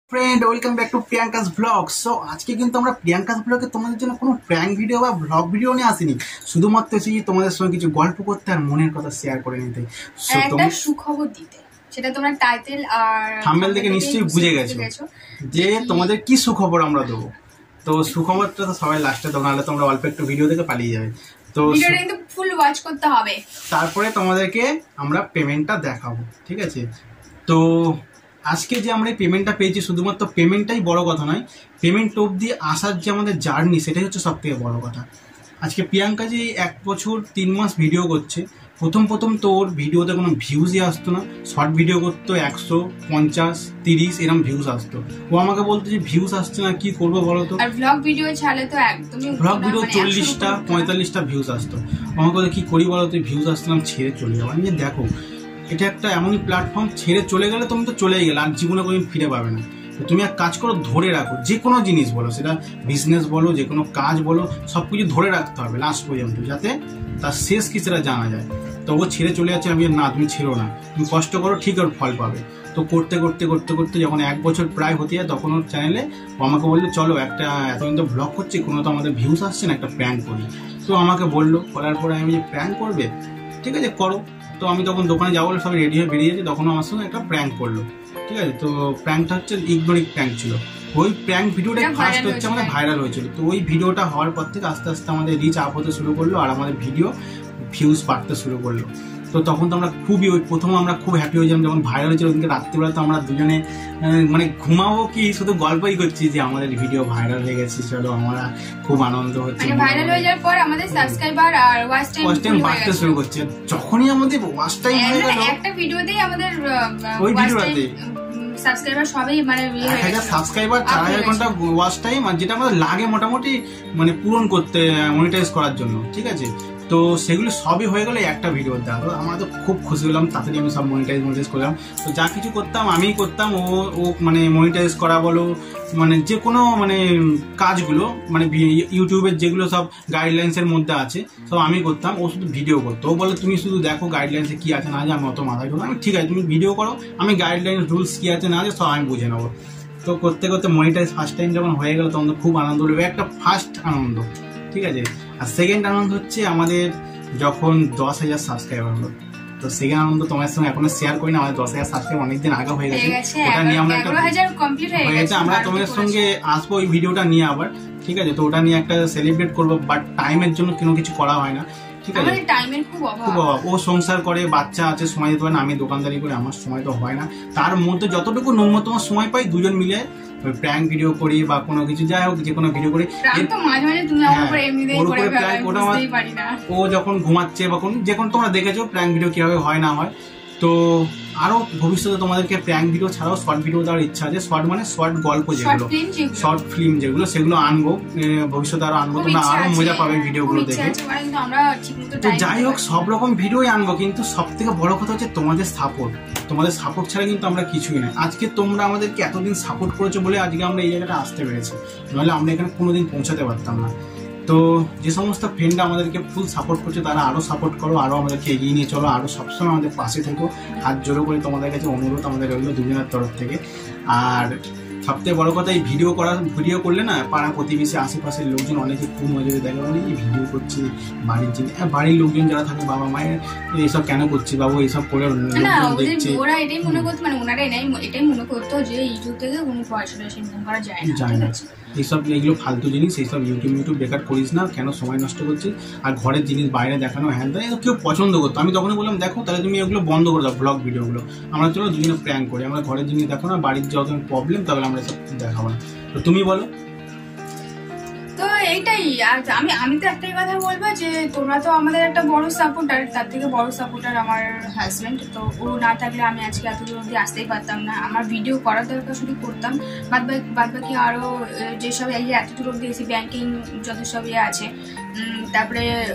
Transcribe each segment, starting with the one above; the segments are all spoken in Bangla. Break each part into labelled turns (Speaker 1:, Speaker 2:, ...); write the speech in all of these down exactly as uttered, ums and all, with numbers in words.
Speaker 1: Friend welcome back to Priyanka's blog. So आज के কিন্তু আমরা প্রিয়াঙ্কাস ব্লগে তোমাদের জন্য কোনো প্র্যাঙ্ক ভিডিও বা ব্লগ ভিডিও নিয়ে আসিনি, শুধুমাত্র এসেছি তোমাদের সঙ্গে কিছু গল্প করতে আর মনের কথা শেয়ার করে নিতে,
Speaker 2: একটা সুখবর দিতে। সেটা তোমরা টাইটেল আর
Speaker 1: থাম্বনেল দেখে নিশ্চয়ই বুঝে গেছো যে তোমাদের কি সুখবর আমরা দেবো। তো সুখবরটা তো সবাই লাস্টে দেবো, নাহলে তোমরা অল্প একটু ভিডিও দেখে পালিয়ে যাবে। তো
Speaker 2: ভিডিওটা কিন্তু ফুল ওয়াচ করতে হবে,
Speaker 1: তারপরে তোমাদেরকে আমরা পেমেন্টটা দেখাবো, ঠিক আছে? তো আজকে যে আমরা পেমেন্টটা পেয়েছি, শুধুমাত্র পেমেন্টটাই বড় কথা নয়, পেমেন্ট অবধি আসার যে আমাদের জার্নি সেটাই হচ্ছে সব থেকে বড় কথা। আজকে প্রিয়াঙ্কা যে এক বছর তিন মাস ভিডিও করছে, প্রথম প্রথম তো ওর ভিডিওতে কোনো ভিউজই আসতো না। শর্ট ভিডিও করতো একশো পঞ্চাশ তিরিশ এরকম ভিউজ আসতো। ও আমাকে বলতো যে ভিউজ আসছে না, কি করবো বলো তো।
Speaker 2: আর ব্লগ ভিডিও ছাড়লে তো একদমই
Speaker 1: ব্লগ ভিডিও চল্লিশটা পঁয়তাল্লিশটা ভিউজ আসতো। আমাকে বলতো কি করি বলো তো, ভিউজ আসতো না, ছেড়ে চলে যাবো। আমি যে দেখো এটা একটা এমনই প্ল্যাটফর্ম, ছেড়ে চলে গেলে তুমি তো চলেই গেলে, আর জীবনে কোনোদিন ফিরে পাবে না। তো তুমি এক কাজ করো, ধরে রাখো, যে কোনো জিনিস বলো, সেটা বিজনেস বলো, যে কোনো কাজ বলো, সব কিছু ধরে রাখতে হবে লাস্ট পর্যন্ত, যাতে তার শেষ কি সেটা জানা যায়। তো ও ছেড়ে চলে যাচ্ছে, আমি না তুমি ছেড়ো না, তুমি কষ্ট করো, ঠিক ওর ফল পাবে। তো করতে করতে করতে করতে যখন এক বছর প্রায় হতে যায়, তখন ওর চ্যানেলে ও আমাকে বললো চলো একটা এতদিন তো ব্লগ করছি, কোনো তো আমাদের ভিউজ আসছে না, একটা প্র্যাঙ্ক করি। তো আমাকে বললো, বলার পরে আমি যে প্র্যাঙ্ক করবে, ঠিক আছে করো। তো আমি তখন দোকানে যাবো বলে সবাই রেডি হয়ে বেরিয়ে যাচ্ছি, তখন আমার সঙ্গে একটা প্র্যাঙ্ক করলো, ঠিক আছে? তো প্র্যাঙ্কটা হচ্ছে ইগনোরিক প্র্যাঙ্ক ছিল। ওই প্র্যাঙ্ক ভিডিওটা ফার্স্ট হচ্ছে আমাদের ভাইরাল হয়েছিল। তো ওই ভিডিওটা হওয়ার পর থেকে আস্তে আস্তে আমাদের রিচ আপ হতে শুরু করলো, আর আমাদের ভিডিও ভিউজ বাড়তে শুরু করলো। তো তখন তো আমরা খুবই, ওই প্রথম আমরা খুব হ্যাপি হয়েছিলাম যখন ভাইরাল হয়েছিল। ওইদিনকে রাত্রিবেলা তো আমরা দুজনে মানে ঘুমাবো কি শুধু গল্পই করছি যে আমাদের ভিডিও ভাইরাল হয়ে গেছে, চলো আমরা খুব আনন্দ হচ্ছে।
Speaker 2: মানে ভাইরাল হয়ে যাওয়ার পর আমাদের সাবস্ক্রাইবার আর ওয়াচ টাইম
Speaker 1: ওয়াচ টাইম বাড়তে শুরু করছে। যখনই আমাদের ওয়াচ টাইম হয়ে গেল,
Speaker 2: একটা ভিডিওতেই আমাদের
Speaker 1: ওই ভিডিওতে
Speaker 2: সাবস্ক্রাইবার সবই মানে
Speaker 1: এক হাজার সাবস্ক্রাইবার, চার হাজার ঘন্টা ওয়াচ টাইম, আর যেটা আমাদের লাগে মোটামুটি মানে পূরণ করতে, মনিটাইজ করার জন্য, ঠিক আছে? তো সেগুলো সবই হয়ে গেলো একটা ভিডিওর দ্বারা। তো আমরা তো খুব খুশি হলাম, তাড়াতাড়ি আমি সব মনিটাইজ মনিটাইজ করলাম। তো যা কিছু করতাম আমিই করতাম, ও ও মানে মনিটাইজ করা বলো, মানে যে কোনো মানে কাজগুলো মানে ইউটিউবের যেগুলো সব গাইডলাইন্সের মধ্যে আছে সব আমি করতাম, ও শুধু ভিডিও করতো। ও বলে তুমি শুধু দেখো গাইডলাইন্সে কি আছে না আছে, আমি অত মাথায় করবো। আমি ঠিক আছে তুমি ভিডিও করো, আমি গাইডলাইন রুলস কি আছে না আছে সব আমি বুঝে নেবো। তো করতে করতে মনিটাইজ ফার্স্ট টাইম যখন হয়ে গেল, তখন তো খুব আনন্দ হলো, একটা ফার্স্ট আনন্দ, ঠিক আছে? আর সেকেন্ড আনন্দ হচ্ছে আমাদের যখন দশ হাজার সাবস্ক্রাইবার হলো। তো সেকেন্ড আনন্দ তোমার সঙ্গে এখনো শেয়ার করি না, আমাদের দশ হাজার সাবস্ক্রাইবার অনেকদিন আগে হয়ে গেছে। ওটা নিয়ে আমরা একটা হয়ে গেছে, আমরা তোমাদের সঙ্গে আসবো ওই ভিডিওটা নিয়ে আবার, ঠিক আছে? তো ওটা নিয়ে একটা সেলিব্রেট করবো, বাট টাইমের জন্য কোনো কিছু করা হয় না, ঠিক আছে?
Speaker 2: টাইমের খুব অভাব।
Speaker 1: ও সংসার করে, বাচ্চা আছে, সময় দিতে পারে না, আমি দোকানদারি করে, আমার সময় তো হয় না। তার মধ্যে যতটুকু ন্যূনতম সময় পাই দুজন মিলে প্র্যাঙ্ক ভিডিও করি বা কোনো কিছু, যাই হোক যে কোনো ভিডিও করি। ও যখন ঘুমাচ্ছে বা কোন যে কোনো, তোমরা দেখেছো প্র্যাঙ্ক ভিডিও কিভাবে হয় না হয়। তো আরো ভবিষ্যতে তোমাদেরকে প্র্যাঙ্ক ভিডিও ছাড়াও শর্ট ভিডিও দেওয়ার ইচ্ছা আছে। শর্ট মানে শর্ট গল্প যেগুলো, শর্ট ফিল্ম যেগুলো, সেগুলো আনবো ভবিষ্যতে, আরো আনবো, তোমরা আরো মজা পাবে ভিডিওগুলো দেখে। তো যাই হোক সব রকম ভিডিওই আনবো, কিন্তু সব থেকে বড় কথা হচ্ছে তোমাদের সাপোর্ট। তোমাদের সাপোর্ট ছাড়া কিন্তু আমরা কিছুই না। আজকে তোমরা আমাদেরকে এতদিন সাপোর্ট করেছো বলে আজকে আমরা এই জায়গাটা আসতে পেরেছি, নাহলে আমরা এখানে কোনোদিন পৌঁছাতে পারতাম না। তো যে সমস্ত ফ্রেন্ডরা আমাদেরকে ফুল সাপোর্ট করছে, তারা আরও সাপোর্ট করো, আরও আমাদেরকে এগিয়ে নিয়ে চলো, আরও সবসময় আমাদের পাশে থেকো। হাত জোড়ো করে তোমাদের কাছে অনুরোধ আমাদের রইল দুজনের তরফ থেকে। আর সবথেকে বড় কথা, এই ভিডিও করা ভিডিও করলে না পাড়া প্রতিবেশী আশেপাশের লোকজন অনেকে খুব নজরে দেখে, মানে এই ভিডিও করছি বাড়ির জিনিস, বাড়ির লোকজন যারা থাকে বাবা মায়ের, এইসব কেন করছি বাবু, এইসব করে দেখছে।
Speaker 2: ওরা এটাই মনে করতো, মানে ওনারা এটাই মনে করতো যে ইউটিউব থেকে কোনো পয়সা ইনকাম করা যায় না।
Speaker 1: এইসব এগুলো ফালতু জিনিস, এইসব ইউটিউব ইউটিউব বেকার করিস না, কেন সময় নষ্ট করছিস? আর ঘরের জিনিস বাইরে দেখানো হ্যান দেয়, কেউ পছন্দ করতো। আমি তখনই বললাম দেখো তাহলে তুমি এগুলো বন্ধ করে দাও, ব্লগ ভিডিওগুলো। আমরা চলো দুজনে প্র্যাঙ্ক করি, আমরা ঘরের জিনিস দেখো না, বাড়ির যত প্রবলেম তাহলে আমরা এসব দেখাবো না। তো তুমি বলো।
Speaker 2: তো এইটাই, আর আমি আমি তো একটাই কথা বলবো যে তোমরা তো আমাদের একটা বড় সাপোর্টার, তার থেকে বড় সাপোর্টার আমার হাজব্যান্ড। তো ও না থাকলে আমি আজকে এত দূর অব্দি আসতেই পারতাম না। আমার ভিডিও করার দরকার শুধু করতাম, বাদ বাদ বাকি আরও যেসব এই এত দূর অব্দি এসে ব্যাংকিং যত সব ইয়ে আছে, তারপরে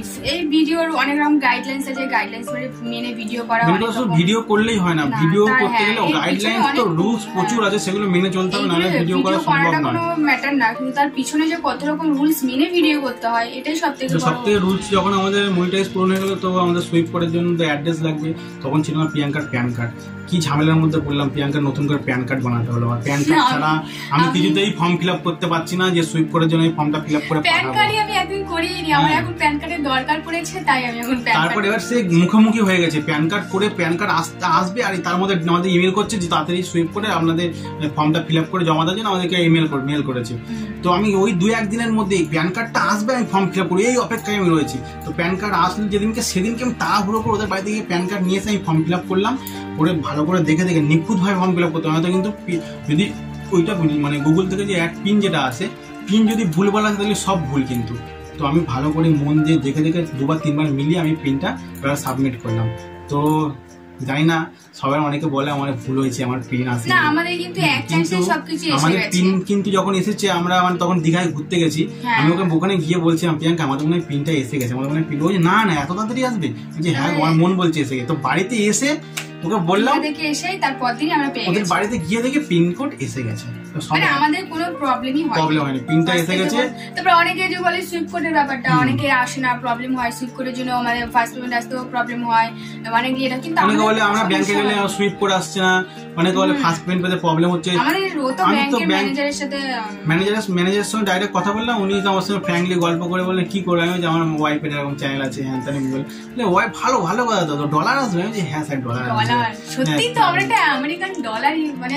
Speaker 2: এই ভিডিওর অনেক রকম গাইডলাইন্স আছে, গাইডলাইন্স মেনে ভিডিও করা হয়।
Speaker 1: শুধু ভিডিও করলেই হয় না, ভিডিও করতে গেলে গাইডলাইন্স তো রুলস প্রচুর আছে, সেগুলো মেনে চলতে হবে, নাহলে ভিডিও করা সম্ভব নয়।
Speaker 2: কোনো ম্যাটার না, কিন্তু তার পিছনে যে কত রকম রুলস মেনে ভিডিও করতে হয় এটাই সবথেকে বড়।
Speaker 1: সবথেকে রুলস যখন আমাদের মনিটাইজ পূরণ হয়ে গেল, তো আমাদের সুইপ করার জন্য তো অ্যাড্রেস লাগবে। তখন ছিল না প্রিয়াঙ্কার প্যান কার্ড, কি ঝামেলার মধ্যে পড়লাম, প্রিয়াঙ্কার নতুন করে প্যান কার্ড বানাতে হলো। আর প্যান কার্ড ছাড়া আমি কিছুতেই ফর্ম ফিল আপ করতে পারছি না, যে সুইপ করার জন্য এই ফর্মটা ফিল আপ করে
Speaker 2: প্যান কার্ডই আমি একদিন করিনি, আমার এখন প্যান কার্ডের দরকার পড়েছে, তাই আমি এখন প্যান কার্ড।
Speaker 1: তারপর এবার সে মুখোমুখি হয়ে গেছে, প্যান কার্ড করে প্যান কার্ড আসতে আসবে, আর তার মধ্যে আমাদের ইমেল করছে যে তাড়াতাড়ি সুইপ করে আপনাদের ফর্মটা ফিল আপ করে জমা দেওয়ার জন্য আমাদেরকে ইমেল মেল করেছে। তো আমি ওই দুই একদিনের মধ্যে প্যান কার্ডটা আসবে, আমি ফর্ম ফিল আপ করি, এই অপেক্ষায় আমি রয়েছি। তো প্যান কার্ড আসলে যেদিনকে, সেদিনকে আমি তাড়াহুড়ো করে ওদের বাড়িতে গিয়ে প্যান কার্ড নিয়ে এসে আমি ফর্ম ফিল আপ করলাম, করে ভালো করে দেখে দেখে নিখুঁতভাবে ফর্ম ফিল আপ করতে হবে। কিন্তু যদি ওইটা মানে গুগল থেকে যে অ্যাড পিন যেটা আসে, পিন যদি ভুল বলা আছে তাহলে সব ভুল কিন্তু। তো আমি ভালো করে মন দিয়ে দেখে দেখে দুবার তিনবার মিলিয়ে আমি পিনটা সাবমিট করলাম। তো জানি না, সবাই অনেকে বলে আমার ভুল হয়েছে, আমার পিন আসে
Speaker 2: না, আমাদের কিন্তু এক চান্সে সবকিছু এসে গেছে।
Speaker 1: আমাদের পিন কিন্তু যখন এসেছে, আমরা মানে তখন দীঘায় ঘুরতে গেছি, আমি ওকে ওখানে গিয়ে বলছিলাম প্রিয়াঙ্কা আমাদের মনে হয় পিনটা এসে গেছে, আমাদের মনে হয় পিন। বলছে না না এত তাড়াতাড়ি আসবে, যে হ্যাঁ আমার মন বলছে এসে গেছে। তো বাড়িতে এসে ওকে বললাম,
Speaker 2: দেখে এসেই তারপর দিন আমরা পেয়ে গেছি,
Speaker 1: ওদের বাড়িতে গিয়ে দেখে পিন কোড এসে গেছে।
Speaker 2: মানে আমাদের কোনো প্রবলেমই হয়
Speaker 1: প্রবলেম হয়নি, পিনটা এসে গেছে।
Speaker 2: তারপর অনেকে যে বলে সুইপ কোডের ব্যাপারটা, অনেকে আসে না, প্রবলেম হয় সুইপ কোডের জন্য, মানে ফার্স্ট পেমেন্ট আসতেও প্রবলেম হয়, মানে এটা কিন্তু
Speaker 1: অনেকে বলে আমরা ব্যাংকে গেলে সুইপ কোড আসছে না, অনেকে বলে ফার্স্ট পেমেন্ট পেতে প্রবলেম হচ্ছে।
Speaker 2: আমাদের তো ব্যাংকের ম্যানেজারের সাথে
Speaker 1: ম্যানেজার ম্যানেজারের সঙ্গে ডাইরেক্ট কথা বললাম, উনি তো আমার সঙ্গে ফ্র্যাঙ্কলি গল্প করে বললেন কি করে, আমি যে আমার ওয়াইফের এরকম চ্যানেল আছে, হ্যাঁ তাই বলে ওয়াইফ ভালো ভালো কথা, তো ডলার আসবে, আমি যে হ্যাঁ স্যার ডলার
Speaker 2: ডলার সত্যি তো আমরা একটা আমেরিকান ডলার, মানে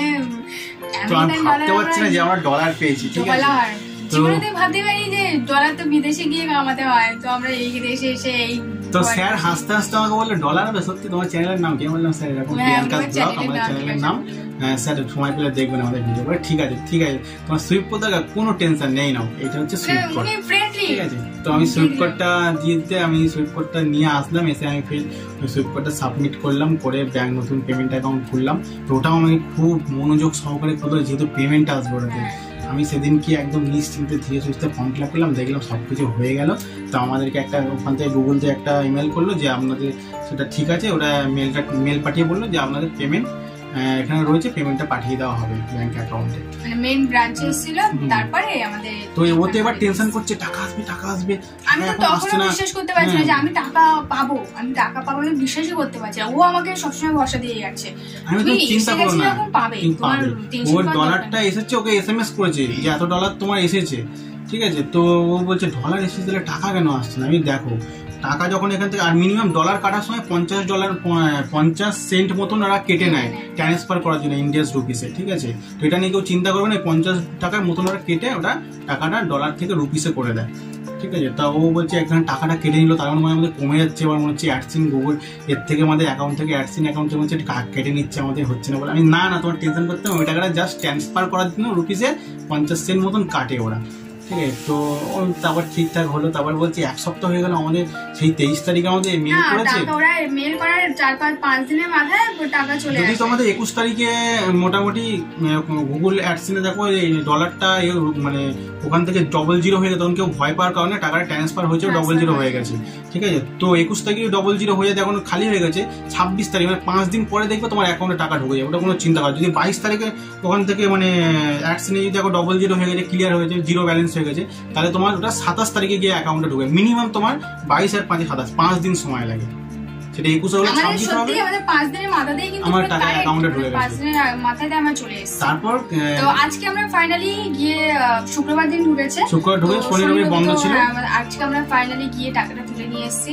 Speaker 1: তো আমি ভাবতে পারছি না যে আমরা ডলার পেয়েছি, ঠিক আছে।
Speaker 2: জীবনে ভাবতে পারি যে ডলার তো বিদেশে গিয়ে কামাতে হয়, তো আমরা এই দেশে এসে এই।
Speaker 1: তো স্যার হাসতে হাসতে আমাকে বললো ডলার হবে, সত্যি তোমার চ্যানেলের নাম কি? বললাম স্যার এরকম প্রিয়াঙ্কা ব্লগ আমাদের চ্যানেলের নাম, স্যার সময় পেলে দেখবেন আমাদের ভিডিও করে। ঠিক আছে ঠিক আছে, তোমার সুইপ কোড কোনো টেনশন নেই, নাও এটা হচ্ছে সুইপ কোড, ঠিক আছে। তো আমি সুইপ কোডটা দিয়ে দিতে আমি সুইপ কোডটা নিয়ে আসলাম, এসে আমি ফির সুইপ কোডটা সাবমিট করলাম, করে ব্যাংক নতুন পেমেন্ট অ্যাকাউন্ট খুললাম। তো ওটাও আমাকে খুব মনোযোগ সহকারে করতে, যেহেতু পেমেন্ট আসবে ওটাতে। আমি সেদিন কি একদম নিশ্চিন্তে ধীরে সুস্থে ফর্ম ফিল আপ করলাম, দেখলাম সব কিছু হয়ে গেল। তো আমাদেরকে একটা ওখান থেকে গুগল থেকে একটা ইমেল করলো যে আপনাদের সেটা ঠিক আছে, ওটা মেলটা মেল পাঠিয়ে বললো যে আপনাদের পেমেন্ট এখানে রয়েছে, পেমেন্টটা পাঠিয়ে দেওয়া হবে ব্যাংক অ্যাকাউন্টে।
Speaker 2: মানে মেইন ব্রাঞ্চে ছিল, তারপরে আমাদের
Speaker 1: তো ওতে এবার টেনশন করছে টাকা আসবে টাকা আসবে।
Speaker 2: আমি তো তখনও বিশ্বাস করতে পারছি না যে আমি টাকা পাবো, আমি টাকা পাবো, আমি বিশ্বাসই করতে পারছি না। ও আমাকে সবসময় ভরসা দিয়ে যাচ্ছে,
Speaker 1: আমি তো চিন্তা করো না
Speaker 2: পাবে,
Speaker 1: ওর ডলারটা এসেছে, ওকে এসএমএস করেছে যে এত ডলার তোমার এসেছে, ঠিক আছে। তো ও বলছে ডলার এসেছে, তাহলে টাকা কেন আসছে না? আমি দেখো টাকা যখন এখান থেকে, আর মিনিমাম ডলার কাটার সময় পঞ্চাশ ডলার পঞ্চাশ সেন্ট মতন ওরা কেটে নেয় ট্রান্সফার করার জন্য ইন্ডিয়াস রুপিসে, ঠিক আছে। তো এটা নিয়ে কেউ চিন্তা করবে না, পঞ্চাশ টাকার মতন ওরা কেটে ওটা টাকাটা ডলার থেকে রুপিসে করে দেয়, ঠিক আছে। তা ও বলছে এখানে টাকাটা কেটে নিল, তার মানে আমাদের কমে যাচ্ছে, এবার মনে হচ্ছে অ্যাডসিন গুগল এর থেকে আমাদের অ্যাকাউন্ট থেকে অ্যাডসিন অ্যাকাউন্ট থেকে হচ্ছে কেটে নিচ্ছে, আমাদের হচ্ছে না বলে। আমি না না তোমার টেনশন করতে হবে, ওই টাকাটা জাস্ট ট্রান্সফার করার জন্য রুপিসে পঞ্চাশ সেন্ট মতন কাটে ওরা, ঠিক আছে। তো তারপর ঠিকঠাক হলো। তারপর বলছি এক সপ্তাহ হয়ে গেল, আমাদের সেই তেইশ তারিখে আমাদের মেল করেছে,
Speaker 2: মেল করার চার পাঁচ পাঁচ দিনের মাথায় টাকা চলে আসে।
Speaker 1: যদি তোমাদের একুশ তারিখে মোটামুটি গুগল অ্যাডসেন্সে দেখো এই ডলারটা মানে ওখান থেকে ডবল জিরো হয়ে গেছে, তখন কেউ ভয় পাওয়ার কারণে টাকাটা ট্রান্সফার হয়েছে, ডবল জিরো হয়ে গেছে, ঠিক আছে। তো একুশ তারিখে ডবল জিরো হয়ে যায়, এখন খালি হয়ে গেছে। ছাব্বিশ তারিখ মানে পাঁচ দিন পরে দেখবে তোমার অ্যাকাউন্টে টাকা ঢুকে যাবে, ওটা কোনো চিন্তা করা। যদি বাইশ তারিখে ওখান থেকে মানে অ্যাডসেন্সে যদি দেখো ডবল জিরো হয়ে গেছে, ক্লিয়ার হয়েছে, জিরো ব্যালেন্স হয়ে গেছে, তাহলে তোমার ওটা সাতাশ তারিখে গিয়ে অ্যাকাউন্টে ঢুকে। মিনিমাম তোমার বাইশ আর পাঁচে সাতাশ পাঁচ দিন সময় লাগে, সেটা একুশে হলে ছাব্বিশ হবে।
Speaker 2: পাঁচ দিনের মাথাতেই কিন্তু
Speaker 1: আমার টাকা অ্যাকাউন্টে ঢুকে গেছে,
Speaker 2: পাঁচ দিনের মাথায় আমার চলে এসেছে।
Speaker 1: তারপর
Speaker 2: তো আজকে আমরা ফাইনালি গিয়ে শুক্রবার দিন ঢুকেছে,
Speaker 1: শুক্রবার ঢুকে শনি রবি বন্ধ ছিল,
Speaker 2: আজকে আমরা ফাইনালি গিয়ে টাকাটা তুলে নিয়ে এসেছি।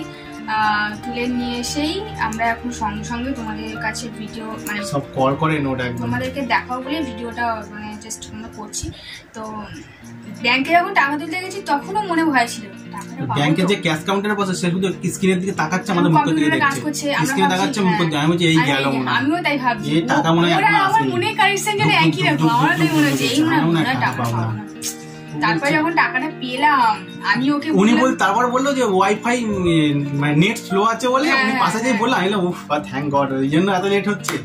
Speaker 2: তুলে নিয়ে এসেই আমরা এখন সঙ্গে সঙ্গে তোমাদের কাছে ভিডিও মানে
Speaker 1: সব কল করে নোট একদম
Speaker 2: তোমাদেরকে দেখাবো বলে ভিডিওটা মানে জাস্ট আমরা করছি। তো ব্যাংকে যখন টাকা তুলতে গেছি তখনও মনে ভয় ছিল,
Speaker 1: ব্যাংকের যে ক্যাশ কাউন্টারে বসে সে শুধু স্ক্রিনের দিকে তাকাচ্ছে, আমাদের মুখের দিকে দেখছে, স্ক্রিনে তাকাচ্ছে মুখের দিকে। আমি বলছি এই গেল মনে হয়,
Speaker 2: আমিও তাই ভাবছি
Speaker 1: এই টাকা মনে হয় এখন আসবে,
Speaker 2: মনে কারেকশন যেন একই রকম, আমারও তাই মনে হচ্ছে এই মনে হয় টাকা পাবো না। তারপর যখন টাকাটা পেলাম আমি ওকে
Speaker 1: উনি বল তারপর বললো যে ওয়াইফাই মানে নেট স্লো আছে বলে উনি পাশে যেয়ে বললাম, আমি উফ থ্যাঙ্ক গড, ওই জন্য এত লেট হচ্ছে।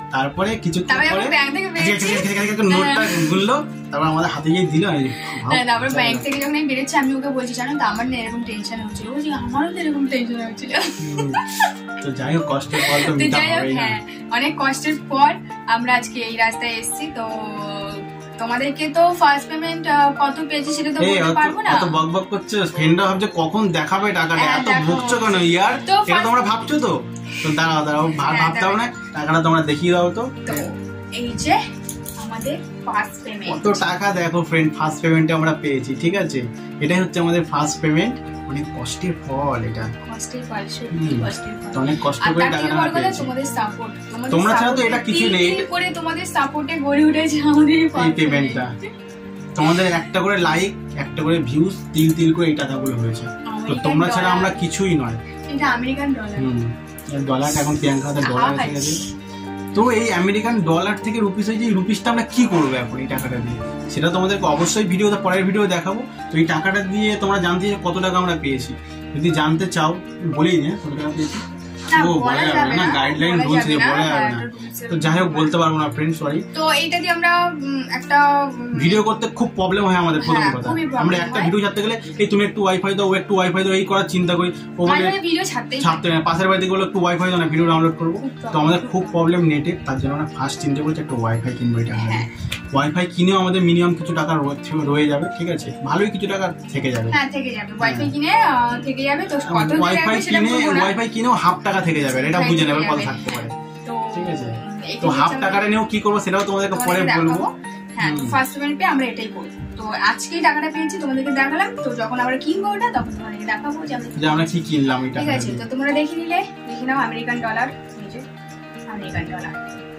Speaker 1: তারপরে কিছু
Speaker 2: তারপরে ব্যাংক থেকে বেরিয়েছি
Speaker 1: নোটটা গুনলো, তারপর আমাদের হাতে গিয়ে দিল।
Speaker 2: তারপর ব্যাংক থেকে যখন আমি বেরোচ্ছি আমি ওকে বলছি জানো তো আমার না এরকম টেনশন হচ্ছিল, বলছি আমারও তো এরকম টেনশন হচ্ছিল।
Speaker 1: তো যাই হোক কষ্টের ফল তো মিটা হবেই না।
Speaker 2: হ্যাঁ অনেক কষ্টের পর আমরা আজকে এই রাস্তায় এসেছি। তো তোমাদেরকে তো ফার্স্ট পেমেন্ট কত পেয়েছি সেটা তো বলতে পারবো না।
Speaker 1: এত বকবক করছে, ফ্রেন্ডরা ভাবছে কখন দেখাবে টাকাটা, এত ভুগছো কেন ইয়ার? এটা তোমরা ভাবছো তো? তো দাঁড়াও দাঁড়াও, ভাবতে হবে না, টাকাটা তোমরা দেখিয়ে দাও তো।
Speaker 2: এই যে আমাদের ফার্স্ট পেমেন্ট,
Speaker 1: কত টাকা দেখো ফ্রেন্ড, ফার্স্ট পেমেন্টে আমরা পেয়েছি। ঠিক আছে, এটাই হচ্ছে আমাদের ফার্স্ট পেমেন্ট। অনেক কষ্টের ফল, এটা
Speaker 2: কষ্টের ফল, সত্যি কষ্টের ফল।
Speaker 1: অনেক কষ্ট করে টাকাটা পেয়েছি।
Speaker 2: তোমাদের সাপোর্ট,
Speaker 1: তোমরা ছাড়া তো এটা কিছু নেই।
Speaker 2: এই করে তোমাদের সাপোর্টে গড়ে উঠেছে আমাদের
Speaker 1: এই পেমেন্টটা। তোমাদের একটা করে লাইক, একটা করে ভিউজ, তিল তিল করে এই টাকাগুলো হয়েছে। তো তোমরা ছাড়া আমরা কিছুই নয়।
Speaker 2: এটা আমেরিকান ডলার।
Speaker 1: হুম, ডলারটা এখন প্রিয়াঙ্কা হাতে ডলার এসে গেছে। তো এই আমেরিকান ডলার থেকে রুপিস হয়েছে, এই রুপিসটা আমরা কি করবো এখন এই টাকাটা দিয়ে, সেটা তোমাদেরকে অবশ্যই ভিডিওতে পরের ভিডিও দেখাবো। তো এই টাকাটা দিয়ে তোমরা জানতে চাও কত টাকা আমরা পেয়েছি, যদি জানতে চাও বলেই না কত টাকা পেয়েছি। ও বলা যাবে না, গাইডলাইন রুলস দিয়ে বলা যাবে না। তো যাই হোক বলতে পারবো না ফ্রেন্ড, সরি।
Speaker 2: তো এইটা দিয়ে আমরা একটা
Speaker 1: ভিডিও করতে খুব প্রবলেম হয় আমাদের। প্রথম কথা আমরা একটা ভিডিও ছাড়তে গেলে এই তুমি একটু ওয়াইফাই দাও, ও একটু ওয়াইফাই দাও, এই করার চিন্তা করি। ও মানে
Speaker 2: ভিডিও ছাড়তেই
Speaker 1: ছাড়তে না, পাশের বাড়িতে গেলে একটু ওয়াইফাই দাও না, ভিডিও ডাউনলোড করবো। তো আমাদের খুব প্রবলেম নেটে, তার জন্য আমরা ফার্স্ট চিন্তা করছি একটা ওয়াইফাই কিনবো। এটা ওয়াইফাই কিনেও আমাদের মিনিমাম কিছু টাকা রয়ে যাবে। ঠিক আছে, ভালোই কিছু টাকা থেকে যাবে।
Speaker 2: হ্যাঁ থেকে যাবে, ওয়াইফাই কিনে থেকে যাবে। তো কত
Speaker 1: ওয়াইফাই কিনে ওয়াইফাই কিনেও হাফ টাকা থেকে যাবে, এটা বুঝে নেবে, কত থাকতে পারে। ঠিক আছে, তো হাফ টাকাটা নিয়েও কি করবো সেটাও তোমাদেরকে পরে বলবো।
Speaker 2: হ্যাঁ, ফার্স্ট পেমেন্ট পেয়ে আমরা এটাই করব। তো আজকেই টাকাটা পেয়েছি, তোমাদেরকে দেখালাম। তো যখন আমরা কিনবো ওটা তখন তোমাদেরকে দেখাবো যে আমরা কি
Speaker 1: কিনলাম। এটা
Speaker 2: ঠিক আছে, তো তোমরা দেখে নিলে, দেখে নাও আমেরিকান ডলার, এই যে আমেরিকান ডলার।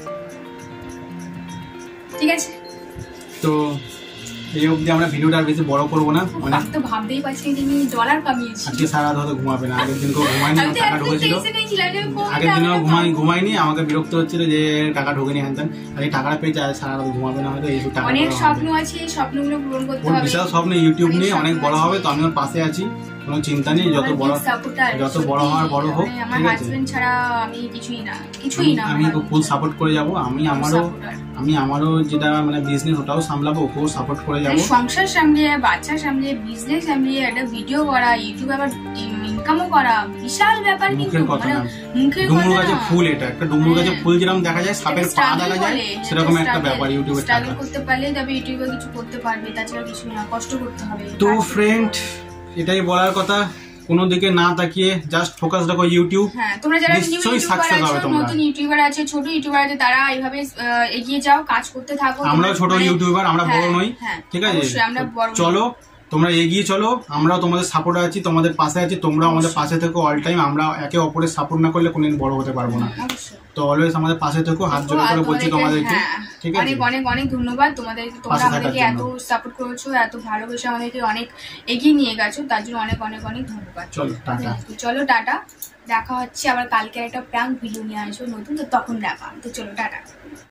Speaker 2: ঠিক আছে,
Speaker 1: তো এই অবধি আমরা ভিডিওটা আর বেশি বড় করবো না।
Speaker 2: অনেক তো ভাবতেই পারছি যে আমি ডলার কামিয়েছি।
Speaker 1: আজকে সারা রাত ঘুমাবে না, আগের দিন কেউ ঘুমায়নি, টাকা ঢুকেছিল। আগের দিনও ঘুমাই ঘুমাইনি আমাকে বিরক্ত হচ্ছিল যে টাকা ঢোকেনি হ্যান। আর এই টাকাটা পেয়েছে সারা রাত ঘুমাবে না, হয়তো এই টাকা।
Speaker 2: অনেক স্বপ্ন আছে, এই স্বপ্নগুলো পূরণ করতে হবে।
Speaker 1: বিশাল স্বপ্ন, ইউটিউব নিয়ে অনেক বড় হবে। তো আমি ওর পাশে আছি, কোনো চিন্তা নেই। যত বড় যত বড় হওয়ার বড় হোক,
Speaker 2: আমার হাজবেন্ড ছাড়া আমি কিছুই না, কিছুই না।
Speaker 1: আমি তো ফুল সাপোর্ট করে যাব। আমি আমারও আমি আমারও যেটা মানে বিজনেস ওটাও সামলাবো, ওকেও সাপোর্ট করে যাবো।
Speaker 2: সংসার সামলিয়ে, বাচ্চা সামলিয়ে, বিজনেস সামলিয়ে, একটা ভিডিও করা, ইউটিউবে আবার ইনকামও করা বিশাল ব্যাপার। কিন্তু
Speaker 1: মানে মুখের ডুমুর গাছে ফুল, এটা একটা ডুমুর গাছে ফুল যেরকম দেখা যায়, সাপের পা দেখা যায়, সেরকম একটা ব্যাপার। ইউটিউবে
Speaker 2: স্ট্রাগল করতে পারলে তবে ইউটিউবে কিছু করতে পারবে, তাছাড়া কিছু না, কষ্ট করতে হবে।
Speaker 1: তো ফ্রেন্ড এটাই বলার কথা, কোনো দিকে না তাকিয়ে জাস্ট ফোকাস রাখো ইউটিউব।
Speaker 2: হ্যাঁ, তোমরা যারা নিশ্চয়ই সাকসেস হবে। তোমরা নতুন ইউটিউবার আছে, ছোট ইউটিউবার আছে, তারা এইভাবে এগিয়ে যাও, কাজ করতে থাকো।
Speaker 1: আমরাও ছোট ইউটিউবার, আমরা বড় নই। ঠিক আছে, চলো তোমরা এগিয়ে চলো, আমরাও তোমাদের সাপোর্টে আছি, তোমাদের পাশে আছি, তোমরাও আমাদের পাশে থেকো অল টাইম। আমরা একে অপরের সাপোর্ট না করলে কোনদিন বড় হতে পারবো না। তো অলওয়েজ আমাদের পাশে থেকো, হাত জোড় করে বলছি তোমাদেরকে। ঠিক আছে,
Speaker 2: অনেক অনেক অনেক ধন্যবাদ তোমাদের, তোমরা আমাদেরকে এত সাপোর্ট করেছো, এত ভালোবেসে আমাদেরকে অনেক এগিয়ে নিয়ে গেছো, তার জন্য অনেক অনেক অনেক ধন্যবাদ।
Speaker 1: চলো টাটা।
Speaker 2: চলো টাটা, দেখা হচ্ছে আবার কালকে একটা প্র্যাঙ্ক ভিডিও নিয়ে আসবো নতুন, তো তখন দেখা। তো চলো টাটা।